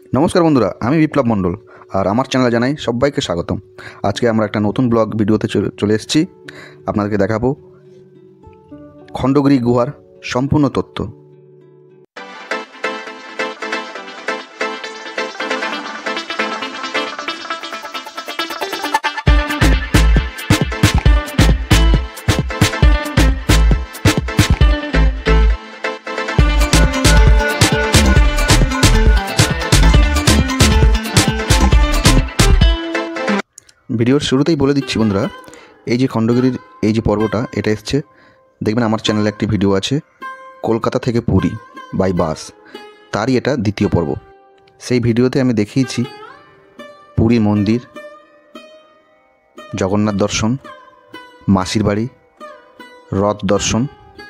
নমস্কার বন্ধুরা, আমি বিপ্লব মণ্ডল আর আমার চ্যানেলে জানাই সবাইকে স্বাগতম। আজকে আমরা একটা নতুন ব্লগ ভিডিওতে চলে এসেছি। আপনাদেরকে দেখাবো খণ্ডগিরি গুহার সম্পূর্ণ তথ্য। ভিডিওর শুরুতেই বলে দিচ্ছি বন্ধুরা, এই যে খণ্ডগিরির এই যে পর্বটা, এটা এসছে, দেখবেন আমার চ্যানেলে একটি ভিডিও আছে কলকাতা থেকে পুরী বাই বাস, তারই এটা দ্বিতীয় পর্ব। সেই ভিডিওতে আমি দেখিয়েছি পুরীর মন্দির, জগন্নাথ দর্শন, মাসির বাড়ি, রথ দর্শন,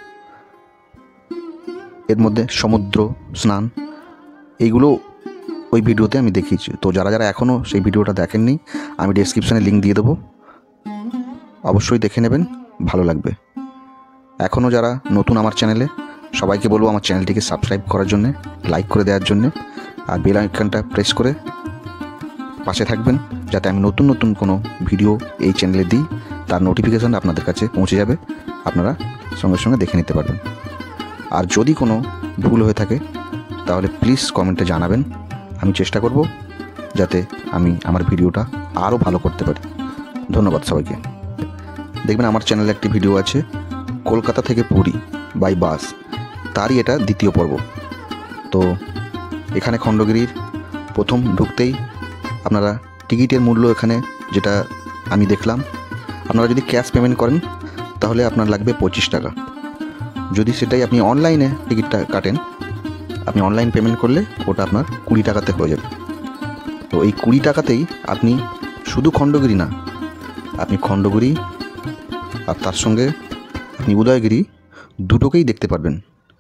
এর মধ্যে সমুদ্র স্নান, এইগুলো ওই ভিডিওতে আমি দেখিয়েছি। তো যারা যারা এখনও সেই ভিডিওটা দেখেননি, আমি ডেসক্রিপশানে লিঙ্ক দিয়ে দেবো, অবশ্যই দেখে নেবেন, ভালো লাগবে। এখনও যারা নতুন আমার চ্যানেলে, সবাইকে বলবো আমার চ্যানেলটিকে সাবস্ক্রাইব করার জন্যে, লাইক করে দেওয়ার জন্যে, আর বেল আইকনটা প্রেস করে পাশে থাকবেন, যাতে আমি নতুন নতুন কোনো ভিডিও এই চ্যানেলে দিই, তার নোটিফিকেশান আপনাদের কাছে পৌঁছে যাবে, আপনারা সঙ্গে সঙ্গে দেখে নিতে পারবেন। আর যদি কোনো ভুল হয়ে থাকে তাহলে প্লিজ কমেন্টে জানাবেন, আমি চেষ্টা করব যাতে আমি আমার ভিডিওটা আরও ভালো করতে পারি। ধন্যবাদ সবাইকে। দেখবেন আমার চ্যানেলে একটি ভিডিও আছে কলকাতা থেকে পুরী বাই বাস, তারই এটা দ্বিতীয় পর্ব। তো এখানে খণ্ডগিরির প্রথম ঢুকতেই আপনারা টিকিটের মূল্য এখানে যেটা আমি দেখলাম, আপনারা যদি ক্যাশ পেমেন্ট করেন তাহলে আপনার লাগবে 25 টাকা। যদি সেটাই আপনি অনলাইনে টিকিটটা কাটেন, আপনি অনলাইন পেমেন্ট করলে ওটা আপনার 20 টাকাতে হয়ে যাবে। তো এই 20 টাকাতেই আপনি শুধু খণ্ডগিরি না, আপনি খণ্ডগিরি আর তার সঙ্গে আপনি উদয়গিরি দুটোকেই দেখতে পারবেন।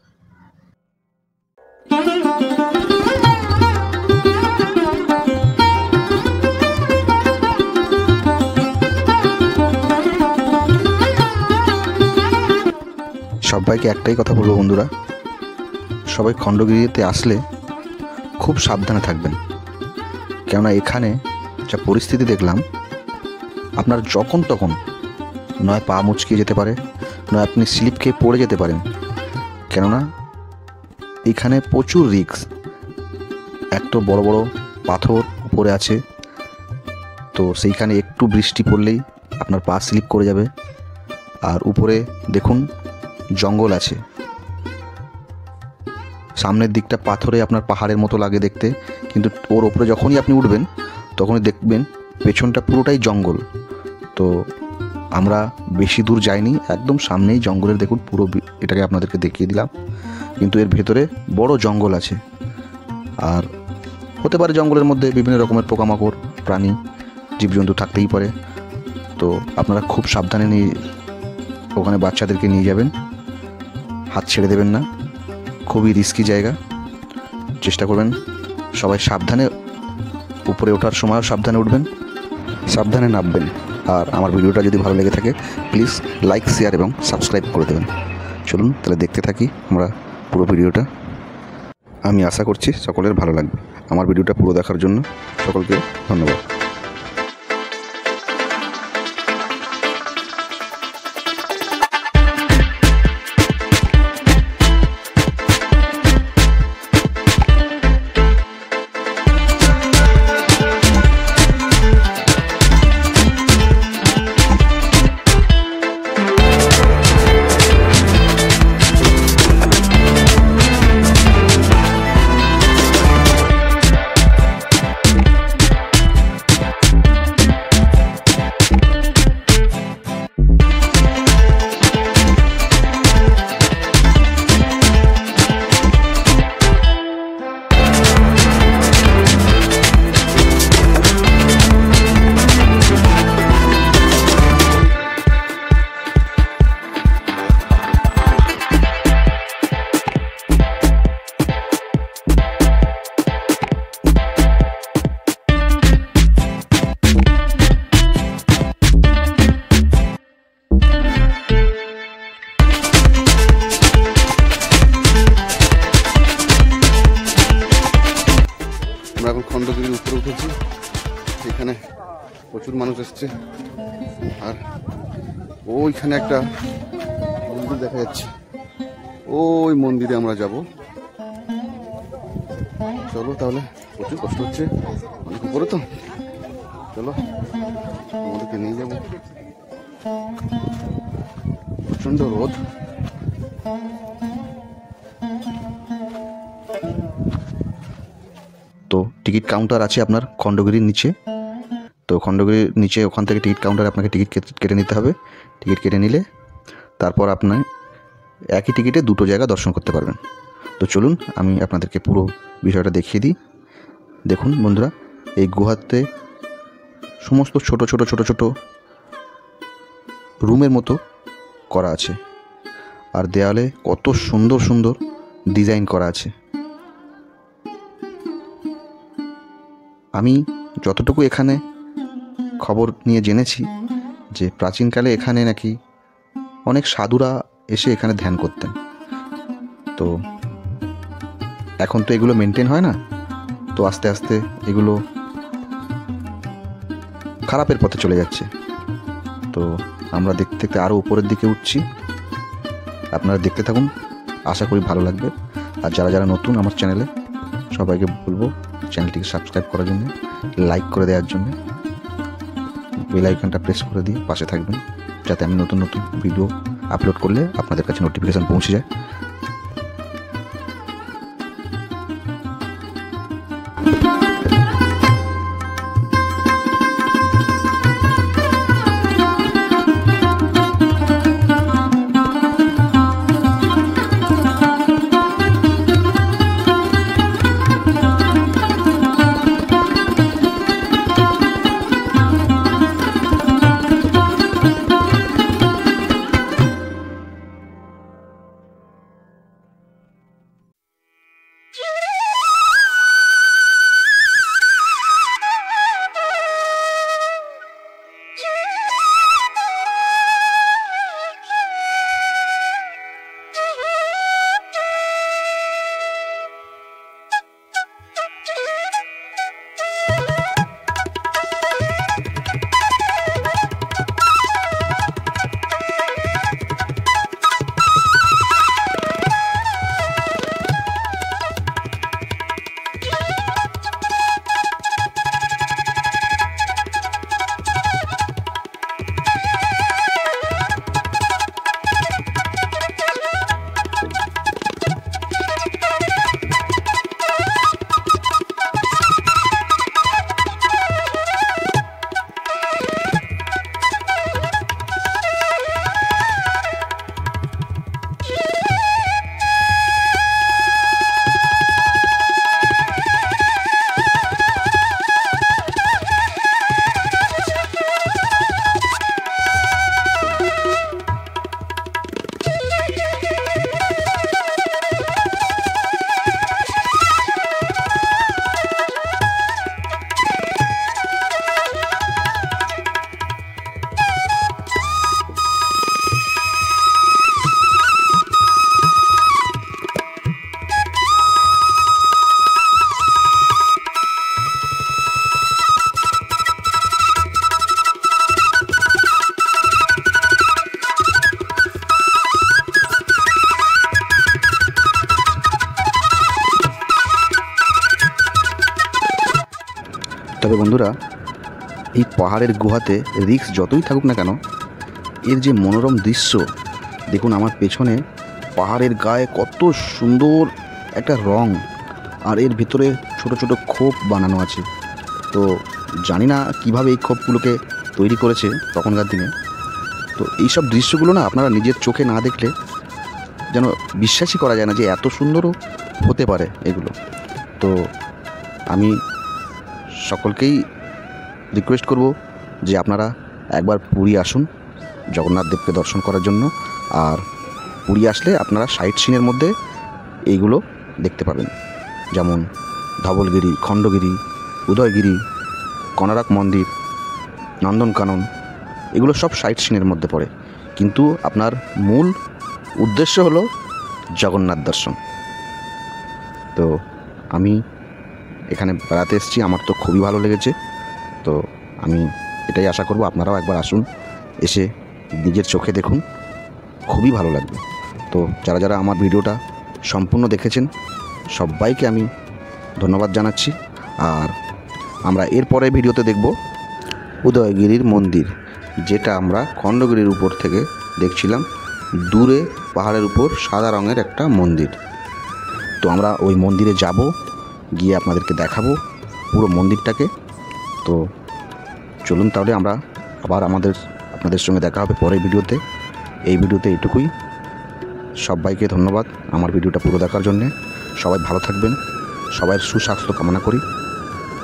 সবাইকে একটাই কথা বলবো বন্ধুরা, সবাই খণ্ডগিরিতে আসলে খুব সাবধানে থাকবেন, কেননা এখানে যা পরিস্থিতি দেখলাম, আপনার যখন তখন নয় পা মুচকিয়ে যেতে পারে, নয় আপনি স্লিপ খেয়ে পড়ে যেতে পারেন, কেননা এখানে প্রচুর রিস্ক। একটা বড় বড় পাথর উপরে আছে, তো সেইখানে একটু বৃষ্টি পড়লেই আপনার পা স্লিপ করে যাবে। আর উপরে দেখুন জঙ্গল আছে, সামনের দিকটা পাথরে আপনার পাহাড়ের মতো লাগে দেখতে, কিন্তু ওর ওপরে যখনই আপনি উঠবেন তখনই দেখবেন পেছনটা পুরোটাই জঙ্গল। তো আমরা বেশি দূর যাইনি, একদম সামনেই জঙ্গলের দেখুন পুরো এটাকে আপনাদেরকে দেখিয়ে দিলাম, কিন্তু এর ভেতরে বড় জঙ্গল আছে। আর হতে পারে জঙ্গলের মধ্যে বিভিন্ন রকমের পোকামাকড়, প্রাণী, জীবজন্তু থাকতেই পারে। তো আপনারা খুব সাবধানে নিয়ে ওখানে বাচ্চাদেরকে নিয়ে যাবেন, হাত ছেড়ে দেবেন না, খুবই রিস্কি জায়গা। চেষ্টা করবেন সবাই সাবধানে, উপরে ওঠার সময়ও সাবধানে উঠবেন, সাবধানে নামবেন। আর আমার ভিডিওটা যদি ভালো লেগে থাকে প্লিজ লাইক, শেয়ার এবং সাবস্ক্রাইব করে দেবেন। চলুন তাহলে দেখতে থাকি আমরা পুরো ভিডিওটা। আমি আশা করছি সকলের ভালো লাগবে। আমার ভিডিওটা পুরো দেখার জন্য সকলকে ধন্যবাদ। আমরা এখন খণ্ডগিরির উপরে উঠেছি। এখানে প্রচুর মানুষ এসছে, আর ওইখানে একটা মন্দির দেখা যাচ্ছে, ওই মন্দিরে আমরা যাব। চলো তাহলে, প্রচুর কষ্ট হচ্ছে, অনেক উপরে তো, চলো আমাদেরকে নিয়ে যাবো। প্রচণ্ড রোদ। তো টিকিট কাউন্টার আছে আপনার খণ্ডগিরির নিচে। তো খণ্ডগিরির নিচে ওখান থেকে টিকিট কাউন্টারে আপনাকে টিকিট কেটে নিতে হবে। টিকিট কেটে নিলে তারপর আপনার একই টিকিটে দুটো জায়গা দর্শন করতে পারবেন। তো চলুন আমি আপনাদেরকে পুরো বিষয়টা দেখিয়ে দিই। দেখুন বন্ধুরা, এই গুহাতে সমস্ত ছোট ছোট ছোট ছোট রুমের মতো করা আছে, আর দেয়ালে কত সুন্দর সুন্দর ডিজাইন করা আছে। আমি যতটুকু এখানে খবর নিয়ে জেনেছি যে প্রাচীনকালে এখানে নাকি অনেক সাধুরা এসে এখানে ধ্যান করতেন। তো এখন তো এগুলো মেনটেন হয় না, তো আস্তে আস্তে এগুলো খারাপের পথে চলে যাচ্ছে। তো আমরা দেখতে দেখতে আরও উপরের দিকে উঠছি, আপনারা দেখতে থাকুন, আশা করি ভালো লাগবে। আর যারা যারা নতুন আমার চ্যানেলে, সবাইকে বলবো চ্যানেলটিকে সাবস্ক্রাইব করার জন্য, লাইক করে দেওয়ার জন্য, বেল আইকনটা প্রেস করে দিয়ে পাশে থাকবেন, যাতে আমি নতুন নতুন ভিডিও আপলোড করলে আপনাদের কাছে নোটিফিকেশান পৌঁছে যায়। তবে বন্ধুরা, এই পাহাড়ের গুহাতে রিস্ক যতই থাকুক না কেন, এর যে মনোরম দৃশ্য দেখুন, আমার পেছনে পাহাড়ের গায়ে কত সুন্দর একটা রং, আর এর ভিতরে ছোট ছোট খোপ বানানো আছে। তো জানি না কিভাবে এই খোপগুলোকে তৈরি করেছে তখনকার দিনে। তো এইসব দৃশ্যগুলো না আপনারা নিজের চোখে না দেখলে যেন বিশ্বাসই করা যায় না যে এত সুন্দরও হতে পারে এগুলো। তো আমি সকলকেই রিকোয়েস্ট করব যে আপনারা একবার পুরী আসুন জগন্নাথ দেবকে দর্শন করার জন্য। আর পুরী আসলে আপনারা সাইট সিনের মধ্যে এইগুলো দেখতে পাবেন, যেমন ধবলগিরি, খণ্ডগিরি, উদয়গিরি, কোণারক মন্দির, নন্দনকানন, এগুলো সব সাইট সিনের মধ্যে পড়ে। কিন্তু আপনার মূল উদ্দেশ্য হলো জগন্নাথ দর্শন। তো আমি এখানে বেড়াতে এসেছি, আমার তো খুবই ভালো লেগেছে। তো আমি এটাই আশা করব আপনারাও একবার আসুন, এসে নিজের চোখে দেখুন, খুবই ভালো লাগবে। তো যারা যারা আমার ভিডিওটা সম্পূর্ণ দেখেছেন সবাইকে আমি ধন্যবাদ জানাচ্ছি। আর আমরা এর পরের ভিডিওতে দেখব উদয়গিরির মন্দির, যেটা আমরা খণ্ডগিরির উপর থেকে দেখছিলাম, দূরে পাহাড়ের উপর সাদা রঙের একটা মন্দির। তো আমরা ওই মন্দিরে যাব, গিয়ে আপনাদেরকে দেখাবো পুরো মন্দিরটাকে। তো চলুন তাহলে আমরা আবার আপনাদের সঙ্গে দেখা হবে পরের ভিডিওতে। এই ভিডিওতে এইটুকুই। সবাইকে ধন্যবাদ আমার ভিডিওটা পুরো দেখার জন্যে। সবাই ভালো থাকবেন, সবার সুস্বাস্থ্য কামনা করি।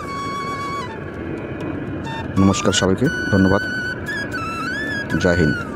নমস্কার সবাইকে, ধন্যবাদ, জয় হিন্দ।